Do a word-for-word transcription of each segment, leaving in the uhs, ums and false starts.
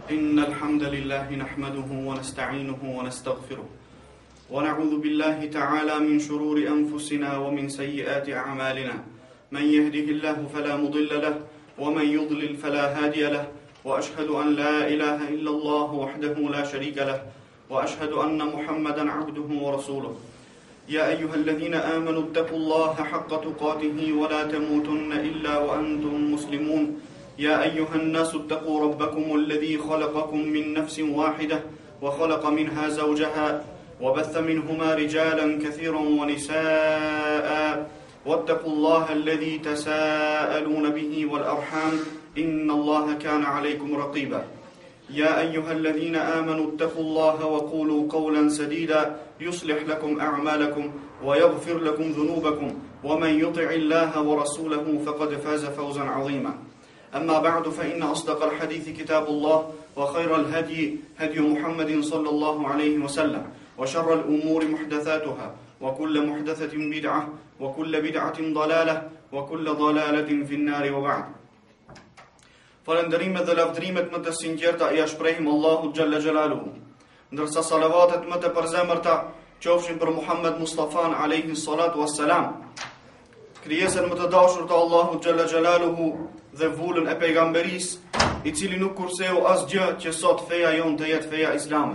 إن الحمد لله نحمده ونستعينه ونستغفره ونعوذ بالله تعالى من شرور أنفسنا ومن سيئات أعمالنا. من يهده الله فلا مضل له ومن يضلل فلا هادي له، وأشهد أن لا إله إلا الله وحده لا شريك له، وأشهد أن محمدا عبده ورسوله. يا أيها الذين آمنوا اتقوا الله حق تقاته ولا تموتن إلا وأنتم مسلمون. يا أيها الناس اتقوا ربكم الذي خلقكم من نفس واحدة وخلق منها زوجها وبث منهما رجالا كثيرا ونساء، واتقوا الله الذي تساءلون به والأرحام إن الله كان عليكم رقيبا. يا أيها الذين آمنوا اتقوا الله وقولوا قولا سديدا يصلح لكم أعمالكم ويغفر لكم ذنوبكم، ومن يطع الله ورسوله فقد فاز فوزا عظيما. أما بعد، فإن أصدق الحديث كتاب الله، وخير الهدي هدي محمد صلى الله عليه وسلم، وشر الأمور محدثاتها، وكل محدثة بدعة، وكل بدعة ضلالة، وكل ضلالة في النار. وبعد. Falënderimet dhe lavdrimet më të sinqerta i shprehim Allahut xhalla xhelaluhu, ndërsa salavatet më të përzemërta qofshin për Muhammed Mustafan alayhi salatu wassalam, krijesën më të dashur të Allahut xhalla xhelaluhu dhe vullën e pejgamberisë, i cili nuk kurseu asgjë që sot feja jon të jetë feja islame.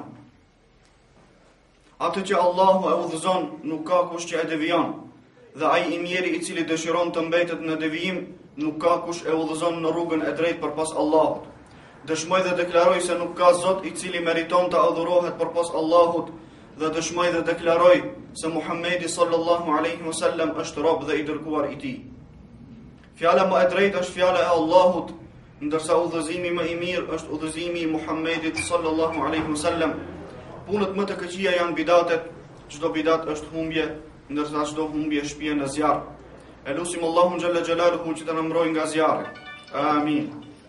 Atë që Allahu e udhëzon nuk ka kush që e devijon, dhe ai i miri i cili dëshiron të mbetet në devijim nuk ka kush e udhëzon në rrugën e drejtë përpas Allahut. Dëshmoj dhe deklaroj se nuk ka Zot i cili meriton të adhurohet përpas Allahut, dhe dëshmoj dhe deklaroj se Muhamedi sallallahu alaihi wasallam është rob dhe i dërguar i tij. Fjala më e drejtë është fjala e Allahut, ndërsa udhëzimi më i mirë është udhëzimi i Muhamedit sallallahu alaihi wasallam. Punët më të këqija janë bidatet, çdo bidat është humbje, ndërsa çdo humbje shpije në zjarr. E lusim Allahun xhalla xhelaluhu që të na mbrojë nga zjarri. Amin.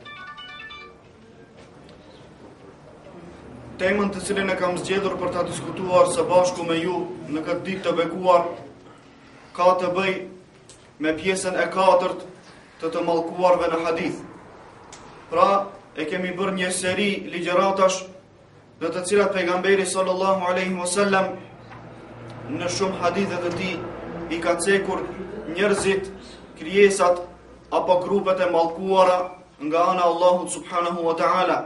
Temën të cilën e kam zgjedhur për ta diskutuar së bashku me ju në këtë ditë të bekuar ka të bëjë me pjesën e katërt të të mallkuarve në hadith. Pra, e kemi bërë një seri ligjëratash në të cilat pejgamberi sallallahu alaihi wasallam në shumë hadithe të tij i ka cekur njerëzit, krijesat apo grupet e mallkuara nga ana e Allahut subhanahu wa taala.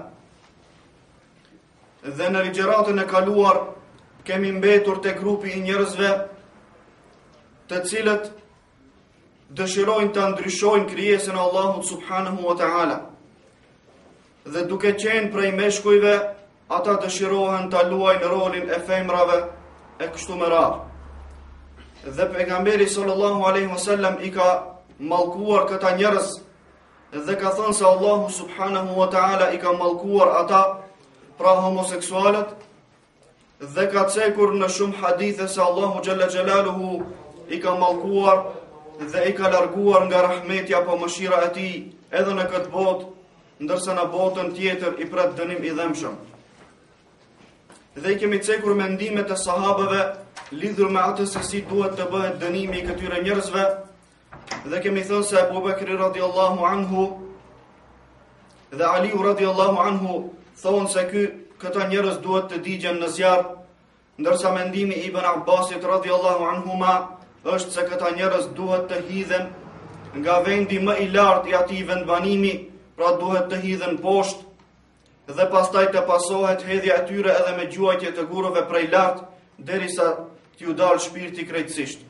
Dhe në ligjëratën e kaluar kemi mbetur te grupi i njerëzve të cilët dëshirojnë të ndryshojnë krijesën e Allahut subhanahu wa taala. Dhe duke qenë prej meshkujve, ata dëshirohen ta luajnë rolin e femrave e kështu me radhë. Dhe pejgamberi sallallahu alaihi wasallam i ka mallkuar këta njerëz dhe ka thënë se Allahu subhanahu wa taala i ka mallkuar ata, pra homoseksualët, dhe ka cekur në shumë hadithe se Allahu xhalla xhelaluhu i ka mallkuar dhe i ka larguar nga rahmeti apo mëshira e tij edhe në këtë botë, ndërsa në botën tjetër i pret dënim i dhëmshëm. Dhe i kemi cekur mendimet e sahabëve lidhur me atë se si duhet të bëhet dënimi i këtyre njerëzve, dhe kemi thënë se Abu Bakri radiallahu anhu dhe Aliu radiallahu anhu thonë se ky, këta njerëz duhet të digjen në zjarr, ndërsa mendimi i Ibn Abbasit radiallahu anhuma është se këta njerëz duhet të hidhen nga vendi më i lartë i atij vendbanimi, pra duhet të hidhen poshtë, dhe pastaj të pasohet hedhja e tyre edhe me gjuajtje të gurëve prej lart, derisa t'ju dalë shpirti krejtësisht.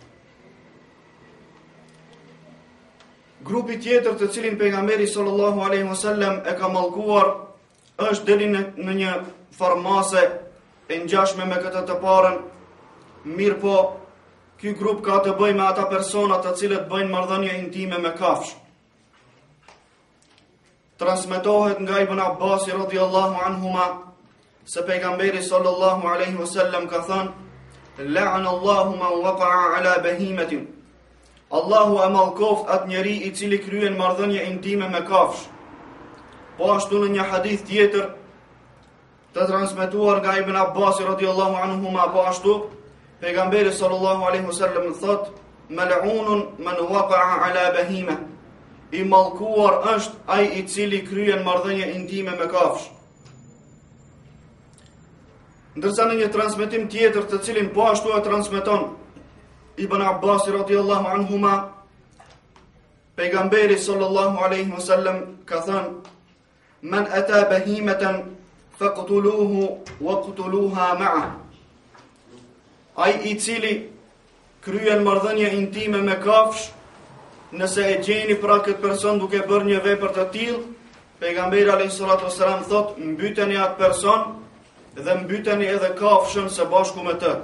Grupi tjetër të cilin pejgamberi sallallahu alaihi wasallam e ka mallkuar është deri në një farmase e ngjashme me këtë të parën, mirë po, ky grup ka të bëjë me ata persona të cilët bëjnë marrëdhënie intime me kafshë. Transmetohet nga Ibn Abbas radhiyallahu anhuma se pejgamberi sallallahu alaihi wasallam ka thënë: "La'ana Allahu man waqa'a ala bahimatin." Allahu e mallkoft atë njeri i cili kryen marrëdhënie intime me kafshë. Po ashtu në një hadith tjetër të transmetuar nga Ibn Abbas radhiyallahu anhuma, po ashtu pejgamberi sallallahu alaihi wasallam thotë: "Mal'unun man waqa'a ala bahima." I mallkuar është ai i cili kryen marrëdhënie intime me kafshë. Ndërsa në një transmetim tjetër të cilin po ashtu e transmeton Ibn Abbas radhiyallahu anhuma, pejgamberi sallallahu alaihi wasallam ka thënë: "Man ata bahimatan faqtuluhu waqtuluha ma'a." Ai i cili kryen marrëdhënie intime me kafsh, nëse e gjeni pra këtë person duke bërë një vepër të tillë, pejgamberi alayhi salatu wasalam thot: mbyteni atë person dhe mbyteni edhe kafshën së bashku me të.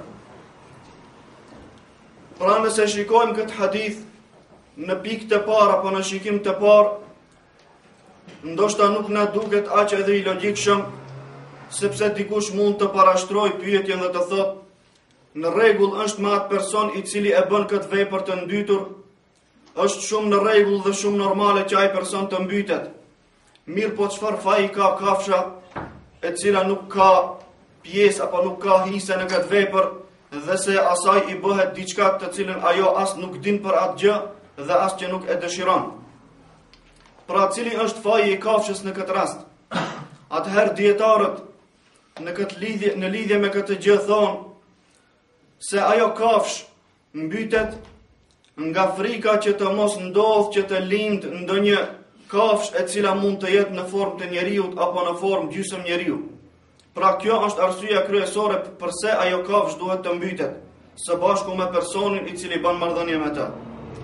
Pra nëse shikojmë këtë hadith në pikë të parë apo në shikim të parë, ndoshta nuk na duket aq edhe i logjikshëm, sepse dikush mund të parashtrojë pyetjen dhe të thotë: në rregull është me atë person i cili e bën këtë vepër të ndytur, është shumë në rregull dhe shumë normale që ai person të mbytet. Mirë, po çfarë faji ka kafsha e cila nuk ka pjesë apo nuk ka hise në këtë vepër, dhe se asaj i bëhet diçka të cilën ajo as nuk din për atë gjë dhe as që nuk e dëshiron. Pra cili është faji i kafshës në këtë rast? Atëherë dietarët në këtë lidhje, në lidhje me këtë gjë thonë se ajo kafsh mbytet nga frika që të mos ndodh që të lind ndonjë kafsh e cila mund të jetë në formë të njeriut apo në formë gjysmë njeriu. Pra kjo është arsyeja kryesore pse ajo kafsh duhet të mbytet, së bashku me personin i cili bën marrëdhënie me të.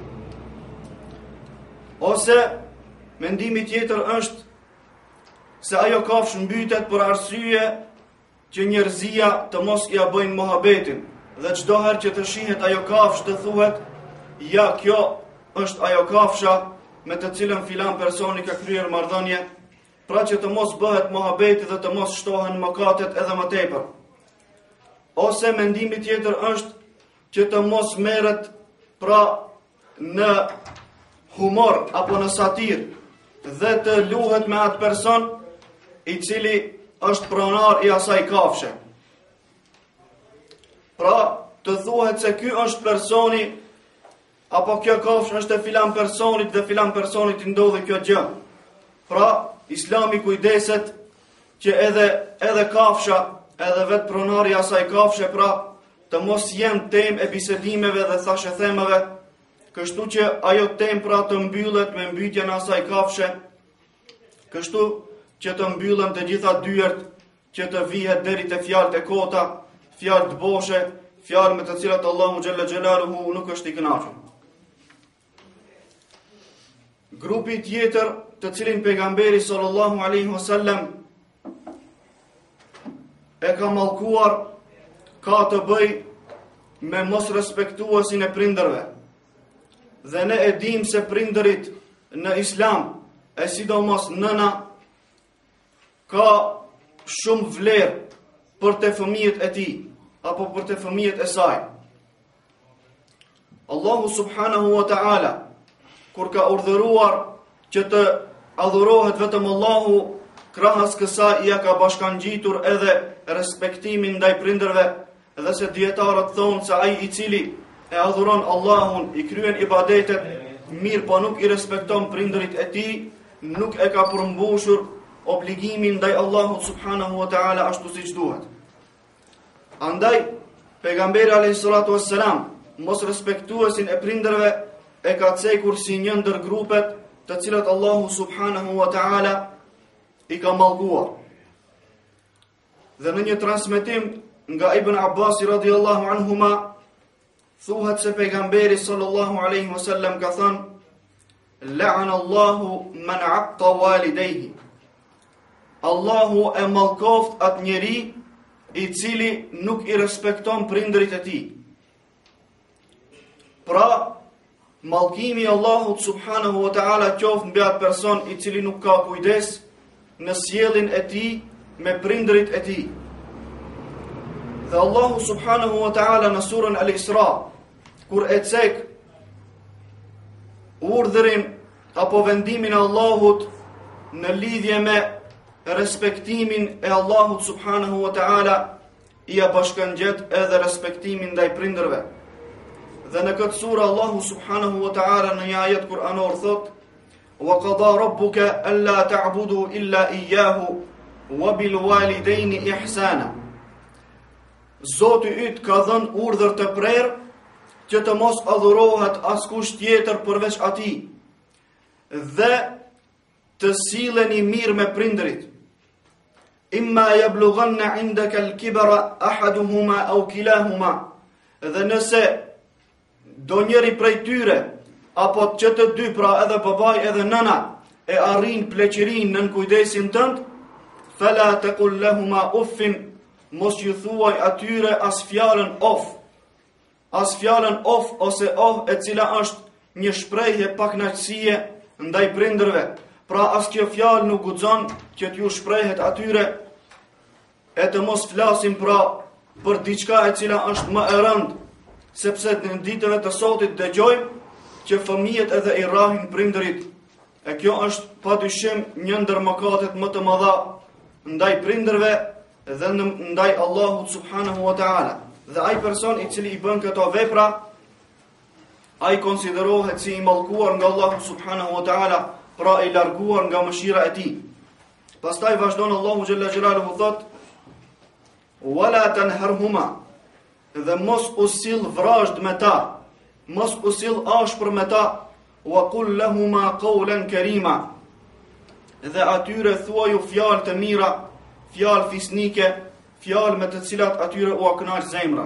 Ose mendimi tjetër është se ajo kafsh mbytet për arsye që njerëzia të mos ia bëjnë mohabetin, dhe çdo herë që të shihet ajo kafsh të thuhet: ja, kjo është ajo kafsha me të cilën filan personi ka kryer marrëdhënie, pra që të mos bëhet mohabeti dhe të mos shtohen mëkatet edhe më tepër. Ose mendimi tjetër është që të mos merret pra në humor apo në satir dhe të luhet me atë person i cili është pronar i asaj kafshe. Pra të thuhet se ky është personi apo kjo kafshë është e filan personit dhe filan personit i ndodhi kjo gjë. Pra Islami kujdeset që edhe edhe kafsha, edhe vetë pronari i asaj kafshe pra të mos jenë temë e bisedimeve dhe thashethemeve, kështu që ajo temë pra të mbyllet me mbytjen e asaj kafshe, kështu që të mbyllen të gjitha dyert, që të vihet deri te fjalët e kota, fjalë të boshe, fjalë me të cilat Allahu xhalla xhelaluhu nuk është i kënaqur. Grupi tjetër të cilin pejgamberi sallallahu alaihi wasallam e ka mallkuar ka të bëj me mos respektuesin e prindërve. Dhe ne e dim se prindërit në Islam, e sidomos nëna, ka shumë vlerë për të fëmijët e tij apo për të fëmijët e saj. Allahu subhanahu wa ta'ala kur ka urdhëruar që të adhurohet vetëm Allahu, krahas kësaj ja ka bashkangjitur edhe respektimin ndaj prindërve, dhe se dietarët thonë se ai i cili e adhuron Allahun, i kryen ibadetet, mirë po nuk i respekton prindërit e tij, nuk e ka përmbushur obligimin ndaj Allahut subhanahu wa ta'ala ashtu siç duhet. Andaj pejgamberi alayhi salatu wassalam mos respektuesin e prindërve e ka cekur si një ndër grupet të cilat Allahu subhanahu wa ta'ala i ka mallkuar. Dhe në një transmetim nga Ibn Abbas radhiyallahu anhuma thuhet se pejgamberi sallallahu alaihi wasallam ka thënë: la'ana Allahu man 'aqqa walidayhi. Allahu e mallkoft atë njeri i cili nuk i respekton prindërit e tij. Pra mallkimi i Allahut subhanahu wa ta'ala qoftë mbi atë person i cili nuk ka kujdes në sjelljen e tij me prindërit e tij. Dhe Allahu subhanahu wa ta'ala në surën Al-Isra, kur e cek urdhërin apo vendimin e Allahut në lidhje me respektimin e Allahut subhanahu wa ta'ala, i a bashkangjet edhe respektimin ndaj prindërve. Dhe në këtë surë Allahu subhanahu wa ta'ala në një ajet kuranor thot: wa qada rabbuka alla ta'budu illa iyyahu wa bil walidayni ihsana. Zoti yt ka dhënë urdhër të prerë që të mos adhurohet askush tjetër përveç atij dhe të silleni mirë me prindërit. Imma yablughanna 'indaka al-kibra ahaduhuma aw kilahuma. Dhe nëse do njëri prej tyre apo që të dy, pra edhe babai edhe nëna, e arrin pleqërinë nën kujdesin tënd, fala taqul lahumā uffin, mos ju thuaj atyre as fjalën of. As fjalën of ose oh, e cila është një shprehje pa kënaqësie ndaj prindërve. Pra as kjo fjalë nuk guxon që t'ju shprehet atyre, e të mos flasim pra për diçka e cila është më e rëndë, sepse në ditën e të sotit dëgjojmë që fëmijët edhe i rrahin prindërit. E kjo është padyshim një ndër mëkatet më të mëdha ndaj prindërve dhe ndaj Allahut subhanahu wa ta'ala. Dhe ai person i cili i bën këto vepra, ai konsiderohet si i mallkuar nga Allahu subhanahu wa ta'ala, pra i larguar nga mëshira e tij. Pastaj vazhdon Allahu xhalla xhelaluhu thot: "Wala tanharhuma", dhe mos u sill vrazhd me ta, mos u sill ashpër me ta, wa qul lahuma qawlan karima, dhe atyre thuaju fjalë të mira, fjalë fisnike, fjalë me të cilat atyre u kënaq zemra.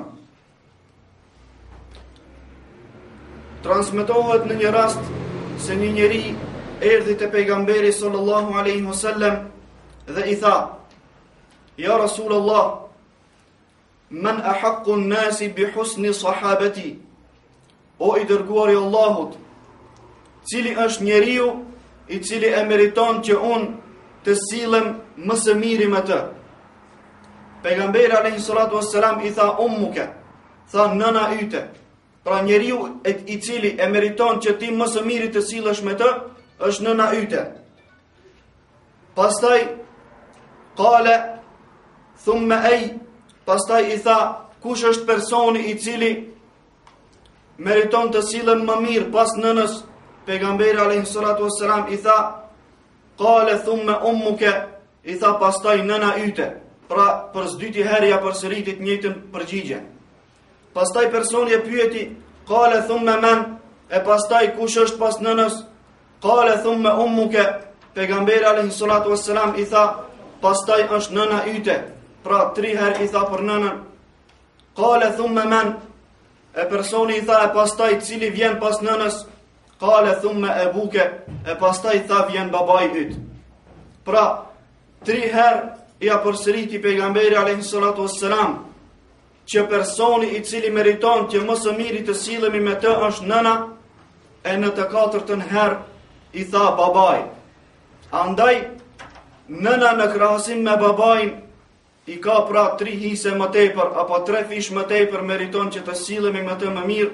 Transmetohet në një rast se një njeri erdhi te pejgamberi sallallahu alaihi wasallam dhe i tha: "Ya Rasulullah, man ahaqqu an-nasi bi husni sahabati?" O i dërguari i Allahut, cili është njeriu i cili e meriton që unë të sillem më së miri me të? Pejgamberi alayhi salatu wassalam i tha: "Ummuka", tha nëna yte. Pra njeriu i cili e meriton që ti më së miri të sillesh me të është nëna yte. Pastaj qala thumma ay, pastaj i tha: "Kush është personi i cili meriton të sillem më mirë pas nënës?" Pejgamberi alayhi salatu wassalam i tha: "Qala thumma ummuka", i tha pastaj nëna yte. Pra për s'dyti herë ja përsëriti të njëjtën përgjigje. Pastaj personi e pyeti: "Qala thumma man", e pastaj kush është pas nënës? "Qala thumma ummuka", pejgamberi alayhi salatu wassalam i tha pastaj është nëna yte. Pra tri herë i tha për nënën. "Qala thumma man", e personi i tha e pastaj cili vjen pas nënës? "Qala thumma abuka", e pastaj tha vjen babai yt. Pra tri herë ja përsëriti pejgamberi alayhi salatu wassalam që personi i cili meriton që më së miri të sillemi me të është nëna, e në të katërtën herë i tha babai. Andaj nëna në krahasim me babain i ka pra tri hise më tepër apo tre fish më tepër, meriton që të sillemi me të më mirë.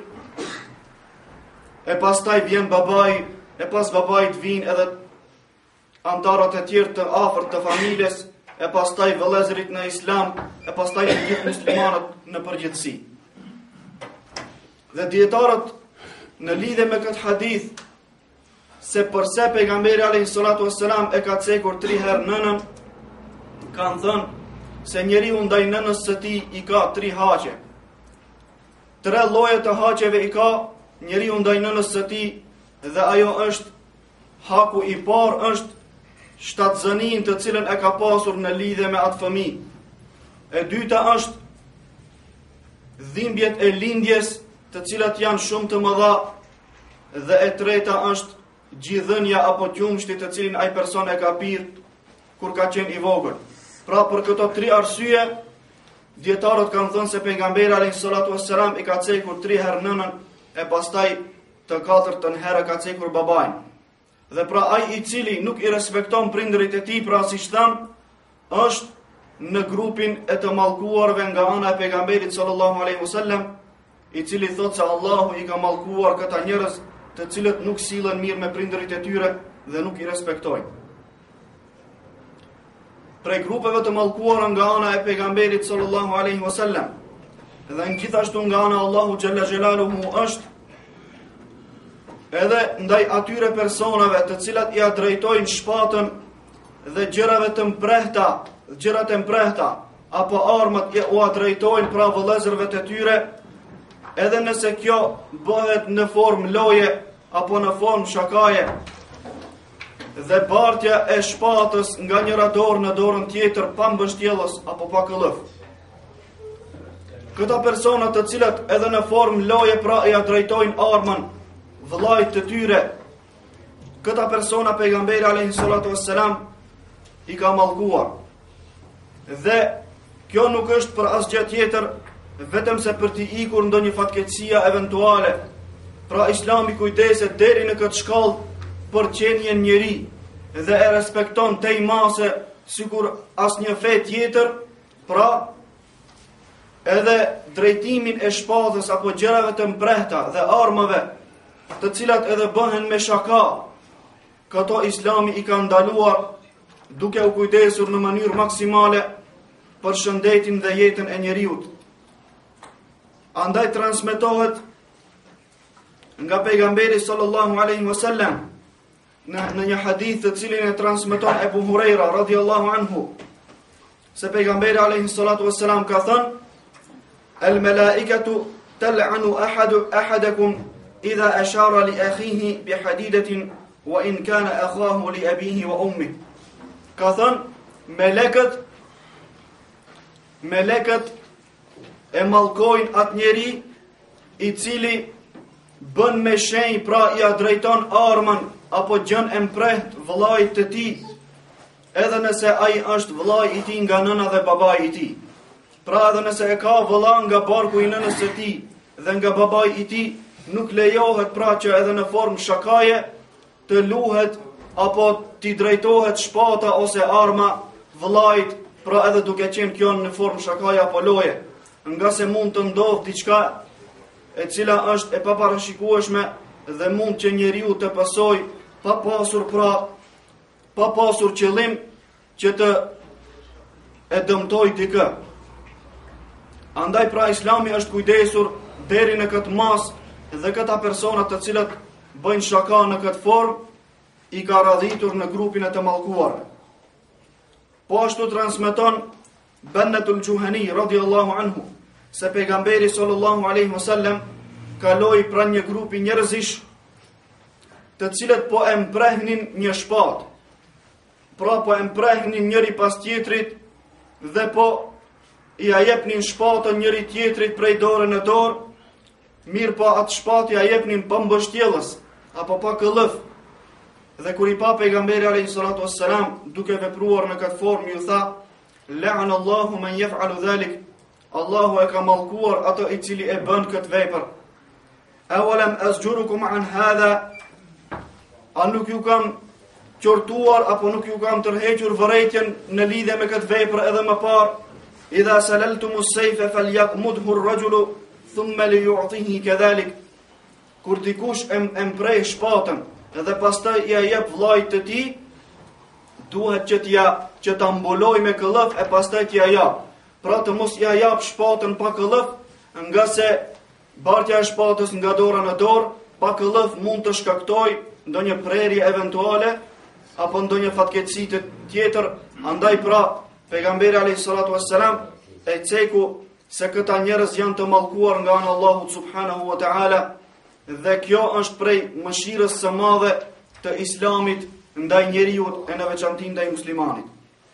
E pastaj vjen babai, e pas babait vijnë edhe antarët e tjerë të afërt të familjes, e pastaj vëllezërit në islam, e pastaj të gjithë muslimanët në përgjithësi. Dhe dietarët në lidhje me këtë hadith se përse pejgamberi alayhi salatu wassalam e ka cekur tri herë nënën, kanë thënë se njeriu ndaj nënës së tij i ka tri haqe. Tre lloje të haqeve i ka njeriu ndaj nënës së tij, dhe ajo është haku i parë është shtatzënin të cilën e ka pasur në lidhje me atë fëmijë. E dyta është dhimbjet e lindjes, të cilat janë shumë të mëdha, dhe e treta është gjithënja apo qumshti të cilin ai person e ka pirë kur ka qenë i vogël. Pra për këto tri arsye, dietarët kanë thënë se pejgamberi alayhi salatu wassalam i ka cekur tri herë nënën, e pastaj të katërtën herë ka cekur babain. Dhe pra ai i cili nuk i respekton prindërit e tij, pra siç tham, është në grupin e të mallkuarve nga ana e pejgamberit sallallahu alaihi wasallam, i cili thotë se Allahu i ka mallkuar këta njerëz të cilët nuk sillen mirë me prindërit e tyre dhe nuk i respektojnë. Prej grupeve të mallkuara nga ana e pejgamberit sallallahu alaihi wasallam, dhe në gjithashtu nga ana Allahu xhalla xhelaluhu është edhe ndaj atyre personave të cilat i drejtojnë shpatën dhe gjërave të mprehta, gjërat e mprehta, apo armët u drejtojnë pra vëllezërve të tyre, edhe nëse kjo bëhet në formë loje apo në formë shakaje, dhe bartja e shpatës nga njëra dorë në dorën tjetër pa mbështjellës apo pa këllëf. Këta persona të cilat edhe në formë loje pra ja drejtojnë armën vëllait të tyre, këta persona pejgamberi alayhi salatu wassalam i ka mallkuar. Dhe kjo nuk është për asgjë tjetër vetëm se për t'i ikur ndonjë fatkeqësia eventuale. Pra Islami kujdeset deri në këtë shkallë për qenien njeri dhe e respekton tej mase sikur asnjë fe tjetër, pra edhe drejtimin e shpatës apo gjërave të mprehta dhe armëve, të cilat edhe bëhen me shaka, këto Islami i ka ndaluar duke u kujdesur në mënyrë maksimale për shëndetin dhe jetën e njeriut. Andaj transmetohet nga pejgamberi sallallahu alaihi wasallam në, në një hadith të cilin e transmeton Ebu Hurajra radhiyallahu anhu, se pejgamberi alaihi salatu wassalam ka thënë: "El malaikatu tal'anu ahadu ahadakum idha ashara li akhihi bi hadidatin wa in kana akhahu li abihi wa ummihi." Ka thënë, melekët melekët e mallkojnë atë njeri i cili bën me shenjë, pra i drejton armën apo gjën e mpreht vëllait të tij, edhe nëse ai është vëllai i tij nga nëna dhe babai i tij. Pra edhe nëse e ka vëlla nga barku i nënës së tij dhe nga babai i tij, nuk lejohet pra që edhe në formë shakaje të luhet apo t'i drejtohet shpata ose arma vëllait, pra edhe duke qenë kjo në formë shakaje apo loje, nga se mund të ndodhë diçka e cila është e paparashikueshme dhe mund që njeriu të pasoj pa pasur pra pa pasur qëllim që të e dëmtoj dikë. Andaj pra Islami është kujdesur deri në këtë mas dhe këta persona të cilat bëjnë shaka në këtë formë i ka radhitur në grupin e të mallkuarve. Po ashtu transmeton Bennetul Gjuhani radhiyallahu anhu se pejgamberi sallallahu alaihi wasallam kaloi pranë një grupi njerëzish të cilët po e mprehnin një shpatë. Pra po e mprehnin njëri pas tjetrit dhe po i ajepnin shpatën njëri tjetrit prej dore në dorë, mirë po atë shpatë i ajepnin pa mbështjellës apo pa këllëf. Dhe kur i pa pejgamberi alayhi salatu wassalam duke vepruar në këtë formë, ju tha: "La'ana Allahu man yaf'alu dhalik." Allahu e ka mallkuar ato i cili e bën këtë vepër. "Awalam azjurukum an hadha?" A nuk ju kam qortuar apo nuk ju kam tërhequr vërejtjen në lidhje me këtë vepër edhe më parë? "Idha salaltumus sayfa falyaqmudhu ar-rajulu thumma liyu'tihi kadhalik." Kur dikush e mprej shpatën edhe pastaj i jep vllait të tij, duhet që t'ja që ta mbuloj me këllëf e pastaj t'ja jap. Pra të mos ja jap shpatën pa këllëf, nga se bartja e shpatës nga dora në dorë pa këllëf mund të shkaktoj ndonjë prerje eventuale apo ndonjë fatkeqësi të tjetër. Andaj pra pejgamberi alayhi salatu wassalam e ceku se këta njerëz janë të mallkuar nga ana Allahu subhanahu wa taala, dhe kjo është prej mëshirës së madhe të Islamit ndaj njeriu e në veçantë ndaj muslimanit.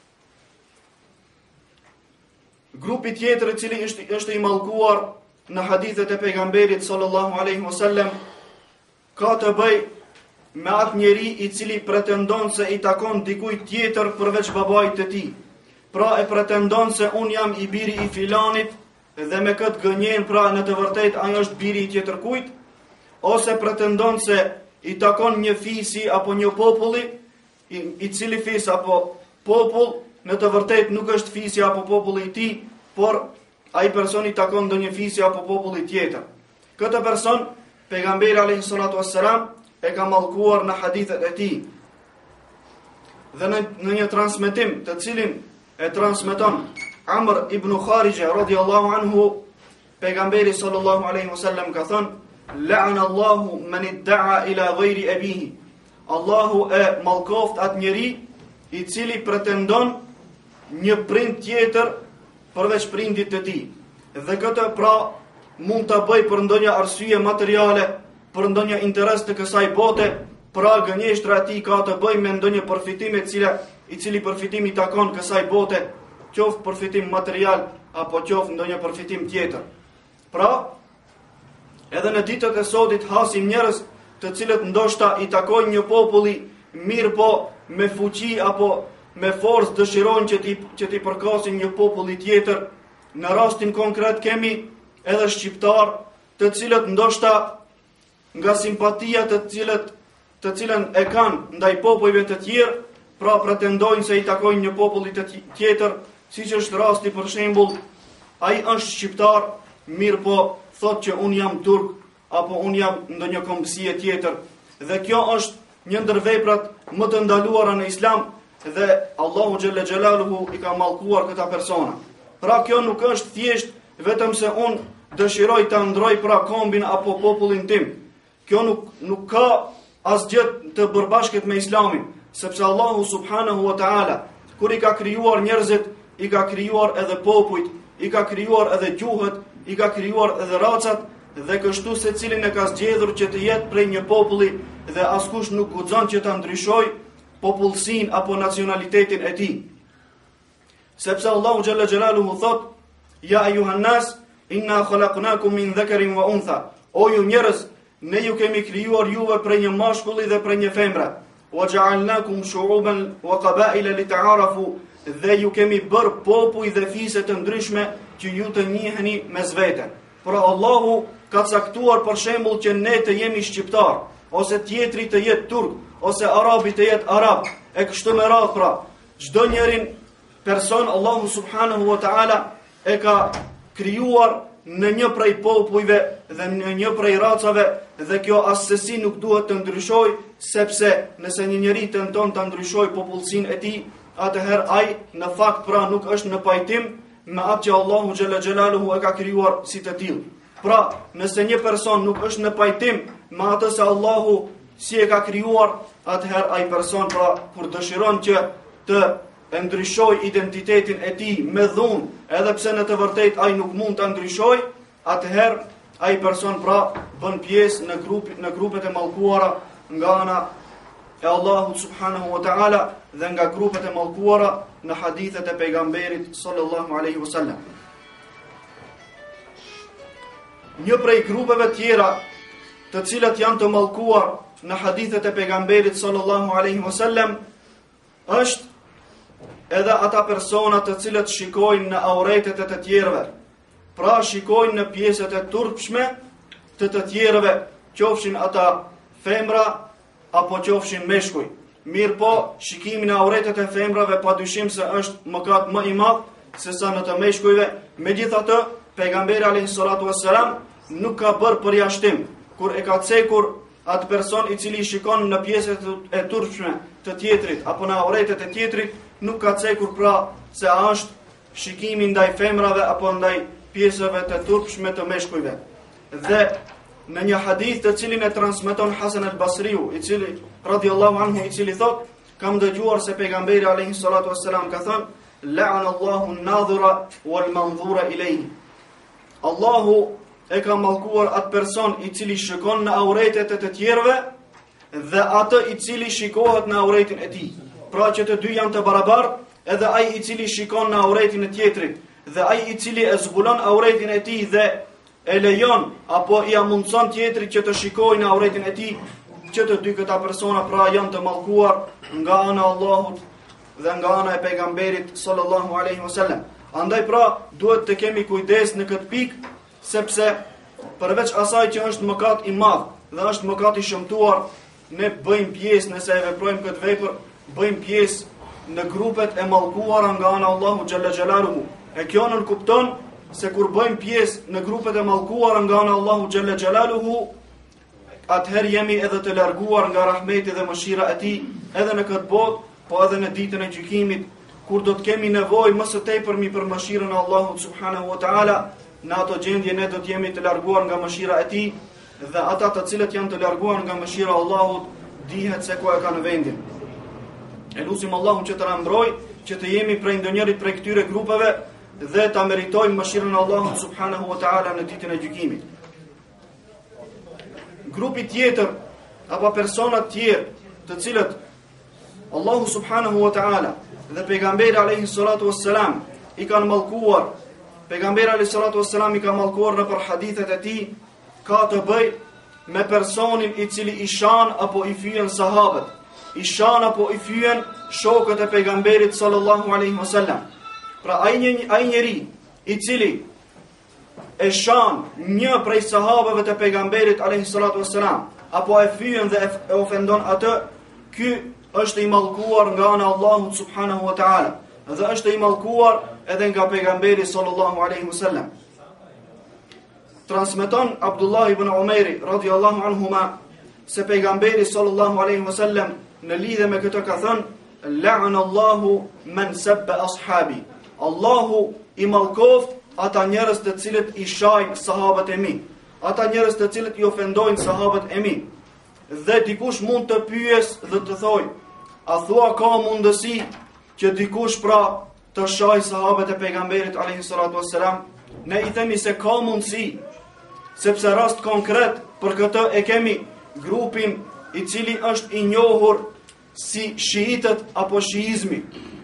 Grupi tjetër i cili është, është i mallkuar në hadithet e pejgamberit sallallahu alaihi wasallam ka të bëj me atë njeri i cili pretendon se i takon dikujt tjetër përveç babait të tij. Pra e pretendon se un jam i biri i filanit dhe me këtë gënjen pra në të vërtetë ai është biri i tjetër kujt, ose pretendon se i takon një fisi apo një populli i, i cili fis apo popull në të vërtetë nuk është fisi apo populli i tij, por ai person i takon ndonjë fisi apo populli tjetër. Këtë person pejgamberi alayhi salatu wassalam e ka mallkuar në hadithet e tij. Dhe në, në një transmetim të cilin e transmeton Amr ibn Kharija radhiyallahu anhu, pejgamberi sallallahu alaihi wasallam ka thënë: "La'ana Allahu man idda'a ila ghayri abihi." Allahu e mallkoft atë njeri i cili pretendon një prind tjetër përveç prindit të tij. Dhe këtë pra mund ta bëj për ndonjë arsye materiale, për ndonjë interes të kësaj bote, pra gënjeshtra e tij ka të bëjë me ndonjë përfitim i cili i cili përfitim i takon kësaj bote, qoftë përfitim material apo qoftë ndonjë përfitim tjetër. Pra, edhe në ditët e sodit hasim njerëz të cilët ndoshta i takojnë një populli mirë, po me fuqi apo me forcë dëshirojnë që ti që ti përkasin një populli tjetër. Në rastin konkret kemi edhe shqiptar të cilët ndoshta nga simpatia të cilët të cilën e kanë ndaj popujve të tjerë, pra pretendojnë se i takojnë një populli të tjetër, siç është rasti për shembull, ai është shqiptar, mirë po thotë që un jam turk apo un jam ndonjë kombësie tjetër. Dhe kjo është një ndër veprat më të ndaluara në Islam dhe Allahu xhalla xhelaluhu i ka mallkuar këta persona. Pra kjo nuk është thjesht vetëm se un dëshiroj ta ndroj pra kombin apo popullin tim. Kjo nuk nuk ka asgjë të përbashkët me Islamin, sepse Allahu subhanahu wa ta'ala, kur i ka krijuar njerëzit, i ka krijuar edhe popujt, i ka krijuar edhe gjuhët, i ka krijuar edhe racat, dhe kështu secilin e ka zgjedhur që të jetë prej një populli dhe askush nuk guxon që ta ndryshojë popullsinë apo nacionalitetin e tij. Sepse Allahu xhalla xhelaluhu thot: "Ya ayuhan nas, inna khalaqnakum min dhakarin wa untha." O ju njerëz, ne ju kemi krijuar juve prej një mashkulli dhe prej një femre. "Wa ja'alnakum shu'uban wa qaba'ila lita'arafu." Dhe ju kemi bërë popuj dhe fise të ndryshme që ju të njiheni mes vete. Pra Allahu ka caktuar për shembull që ne të jemi shqiptar, ose tjetri të jetë turk, ose arabi të jetë arab, e kështu me radhë. Pra çdo njerin person Allahu subhanahu wa ta'ala e ka krijuar në një prej popujve dhe në një prej racave, dhe kjo asesi nuk duhet të ndryshoj, sepse nëse një njeri tenton të ndryshoj popullsinë e tij, atëherë ai në fakt pra nuk është në pajtim me atë që Allahu xhalla xhelaluhu e ka krijuar si të tillë. Pra, nëse një person nuk është në pajtim me atë se Allahu si e ka krijuar, atëherë ai person pra kur dëshiron që të e ndryshoj identitetin e tij me dhunë, edhe pse në të vërtetë ai nuk mund ta ndryshoj, atëherë ai person pra bën pjesë në grup në grupet e mallkuara nga ana e Allahut subhanahu wa ta'ala dhe nga grupet e mallkuara në hadithet e pejgamberit sallallahu alaihi wasallam. Një prej grupeve tjera të cilat janë të mallkuar në hadithet e pejgamberit sallallahu alaihi wasallam është edhe ata persona të cilët shikojnë në auretet e të tjerëve. Pra shikojnë në pjesët e turpshme të të tjerëve, qofshin ata femra apo qofshin meshkuj. Mirë po, shikimi në auretet e femrave pa dyshim se është mëkat më i madh se sa në të meshkujve. Megjithatë, pejgamberi alayhi salatu wassalam nuk ka bërë përjashtim kur e ka cekur atë person i cili shikon në pjesët e turpshme të tjetrit apo në auretet e tjetrit, nuk ka cekur pra se a është shikimi ndaj femrave apo ndaj pjesëve të turpshme të meshkujve. Dhe në një hadith të cilin e transmeton Hasan al-Basriu, i cili radhiyallahu anhu, i cili thot: kam dëgjuar se pejgamberi alayhi salatu wassalam ka thënë: "La'ana Allahu an-nadhira wal-manzura ilayhi." Allahu e ka mallkuar atë person i cili shikon në auretet e të tjerëve dhe atë i cili shikohet në auretin e tij. Pra që të dy janë të barabartë, edhe ai i cili shikon në auretin e tjetrit dhe ai i cili e zbulon auretin e tij dhe e lejon apo i amundson tjetrit që të shikojë në auretin e tij, që të dy këta persona pra janë të mallkuar nga ana e Allahut dhe nga ana e pejgamberit sallallahu alaihi wasallam. Andaj pra duhet të kemi kujdes në këtë pikë, sepse përveç asaj që është mëkat i madh dhe është mëkat i shëmtuar, ne bëjmë pjesë, nëse e veprojmë këtë vepër, bëjmë pjesë në grupet e mallkuara nga ana Allahu xhalla xhelaluhu. E kjo nën kupton se kur bëjmë pjesë në grupet e mallkuara nga ana Allahu xhalla xhelaluhu, atëherë jemi edhe të larguar nga rahmeti dhe mëshira e tij, edhe në këtë botë, po edhe në ditën e gjykimit, kur do të kemi nevojë më së tepërmi për mëshirën e Allahut subhanahu wa taala. Në ato gjendje ne do të jemi të larguar nga mëshira e tij, dhe ata të cilët janë të larguar nga mëshira e Allahut dihet se ku e kanë vendin. E lutim Allahun që të na mbrojë që të jemi prej ndonjërit prej këtyre grupeve dhe ta meritojmë mëshirën e Allahut subhanahu wa ta'ala në ditën e gjykimit. Grupi tjetër apo persona tjerë të cilët Allahu subhanahu wa ta'ala dhe pejgamberi alayhi salatu wassalam i kanë mallkuar, pejgamberi alayhi salatu wassalam i ka mallkuar në për hadithet e tij, ka të bëj me personin i cili i shan apo i fyen sahabët, i shan apo i fyen shokët e pejgamberit sallallahu alaihi wasallam. Pra ai një ai njeri i cili e shan një prej sahabëve të pejgamberit alayhi salatu wassalam apo e fyen dhe e ofendon atë, ky është i mallkuar nga ana Allahut subhanahu wa ta'ala dhe është i mallkuar edhe nga pejgamberi sallallahu alaihi wasallam. Transmeton Abdullah ibn Umeri radhiyallahu anhuma se pejgamberi sallallahu alaihi wasallam në lidhje me këtë ka thënë: "La'ana Allahu man sabba ashabi." Allahu i mallkoft ata njerëz të cilët i shajnë sahabët e mi, ata njerëz të cilët i ofendojnë sahabët e mi. Dhe dikush mund të pyes dhe të thojë: a thua ka mundësi që dikush pra të shajë sahabët e pejgamberit alayhi salatu wassalam? Ne i themi se ka mundësi, sepse rast konkret për këtë e kemi grupin i cili është i njohur si shiitët apo shiizmi.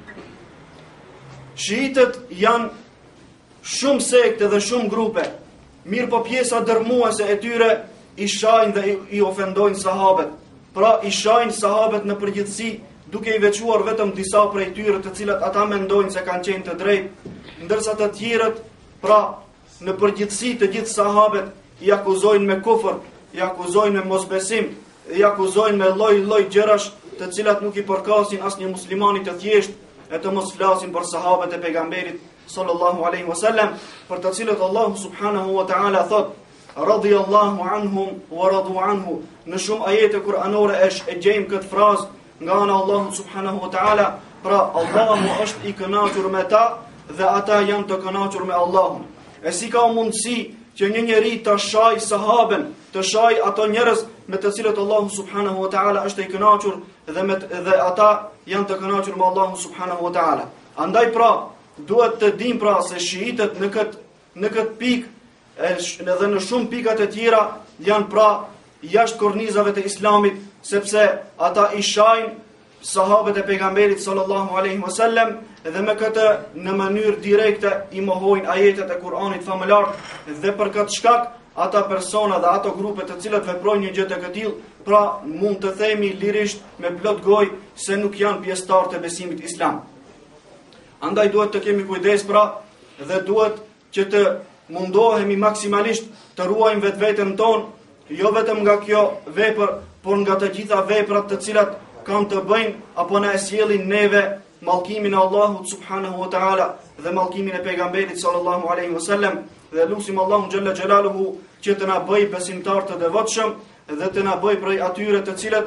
Shiitët janë shumë sekte dhe shumë grupe, mirë po pjesa dërmuese e tyre i shajnë dhe i ofendojnë sahabët. Pra i shajnë sahabët në përgjithësi, duke i veçuar vetëm disa prej tyre të cilat ata mendojnë se kanë qenë të drejtë, ndërsa të tjerët, pra në përgjithësi të gjithë sahabët i akuzojnë me kufër, i akuzojnë me mosbesim, i akuzojnë me lloj-lloj gjërash të cilat nuk i përkasin asnjë muslimani të thjeshtë, e të mos flasin për sahabët e pejgamberit sallallahu alaihi wasallam, për të cilët Allahu subhanahu wa ta'ala thot: radiyallahu anhum wa radu anhu. Në shumë ajete kuranore e gjejmë këtë frazë nga ana Allahu subhanahu wa ta'ala, pra Allahu është i kënaqur me ta dhe ata janë të kënaqur me Allahun. E si ka mundësi që një njeri të shaj sahaben, të shaj ato njerëz me të cilët Allahu subhanahu wa ta'ala është i kënaqur dhe, me, dhe ata janë të kënaqur me Allahu subhanahu wa ta'ala. Andaj pra, duhet të dim pra se shiitët në këtë në këtë pikë edhe në shumë pikat e tjera janë pra jashtë kornizave të islamit, sepse ata i shajnë sahabët e pejgamberit sallallahu alaihi wasallam dhe me këtë në mënyrë direkte i mohojnë ajetet e Kur'anit famëlar, dhe për këtë shkak ata persona dhe ato grupe të cilat veprojnë një gjë të këtill, pra mund të themi lirisht me plot gojë se nuk janë pjesëtar të besimit islam. Andaj duhet të kemi kujdes pra dhe duhet që të mundohemi maksimalisht të ruajmë vetveten tonë, jo vetëm nga kjo vepër, por nga të gjitha veprat të cilat kanë të bëjnë apo na e sjellin neve mallkimin e Allahut subhanahu wa ta'ala dhe mallkimin e pejgamberit sallallahu alaihi wasallam, dhe lutim Allahun xhalla xhelaluhu që të na bëj besimtar të devotshëm dhe të na bëj prej atyre të cilët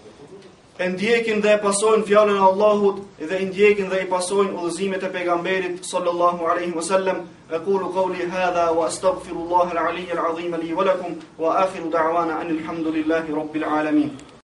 e ndjekin dhe e pasojnë fjalën e Allahut dhe e ndjekin dhe i pasojnë udhëzimet e pejgamberit sallallahu alaihi wasallam. Aqulu qawli hadha wa astaghfirullaha al-aliyya al-azim li wa lakum wa akhiru da'wana anil hamdulillahi rabbil alamin.